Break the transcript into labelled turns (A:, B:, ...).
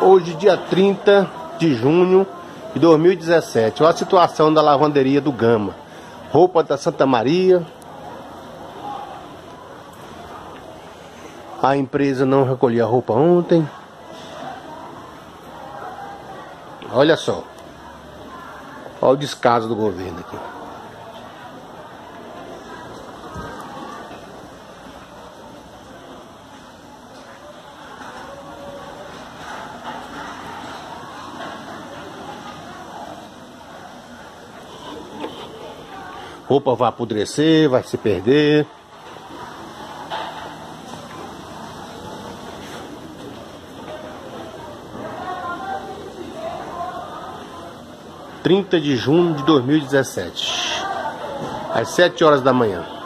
A: Hoje, dia 30 de junho de 2017. Olha a situação da lavanderia do Gama. Roupa da Santa Maria. A empresa não recolheu a roupa ontem. Olha só. Olha o descaso do governo aqui. Roupa vai apodrecer, vai se perder. (30 de junho de 2017) às 7 horas da manhã.